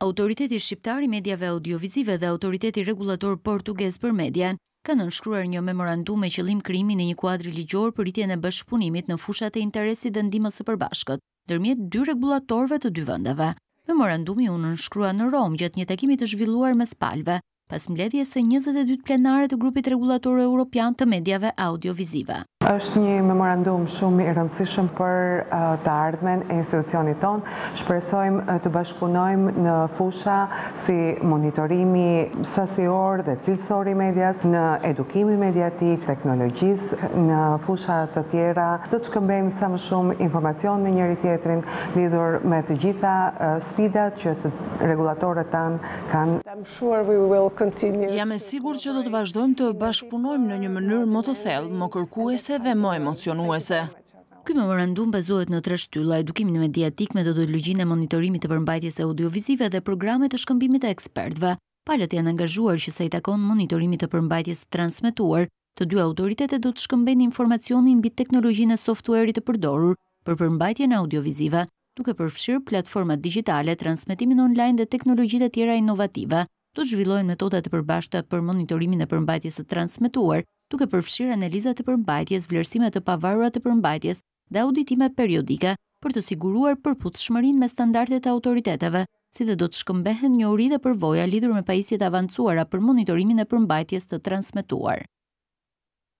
Autoriteti Shqiptar i Mediave Audiovizive dhe Autoriteti Rregullator Portugez për Median kanë nënshkruar një memorandum me qëllim krijimin e një kuadri ligjor për rritjen e bashkëpunimit në fushat e interesit dhe ndihmës së përbashkët ndërmjet dy rregullatorëve të dy vendeve. Memorandumi u nënshkrua në Rom gjatë një takimi të zhvilluar mes palëve, pas mbledhjes së 22 plenare të grupit regulator evropian të mediave audiovizive. Është një memorandum shumë i rëndësishëm për të ardhmen e institucionit tonë. Shpresojmë të bashkëpunojmë në fusha si monitorimi sasior dhe cilësor i medias, në edukimin mediatik, teknologjisë, në fusha të tjera. Do të shkëmbejmë sa më shumë informacion me njëri tjetrin lidhur me të gjitha sfidat që të regulatorët tanë kanë. Jam e sigurt që do të vazhdojmë të bashkëpunojmë në një mënyrë më të thellë, më kërkuese dhe më emocionuese. Ky memorandum bazohet në 3 shtylla: edukimin mediatik, metodologjinë e monitorimit të përmbajtjes audiovizive dhe programe të shkëmbimit të ekspertëve. Palët janë angazhuar që sa i takon monitorimit të përmbajtjes së transmetuar, të dy autoritetet do të shkëmbejnë informacionin mbi teknologjinë e softwarit të përdorur për përmbajtjen audiovizive, duke përfshirë platformat digjitale, transmetimin online dhe teknologjitë e tjera inovative. Do të zhvillojnë metoda të përbashkëta për monitorimin e përmbajtjes së transmetuar, duke përfshirë analizat të përmbajtjes, vlerësime të pavarura të përmbajtjes dhe auditime periodike për të siguruar përputhshmërinë me standardet e autoriteteve, si dhe do të shkëmbehen njohuri dhe përvoja lidhur me pajisjet avancuara për monitorimin e përmbajtjes të transmetuar.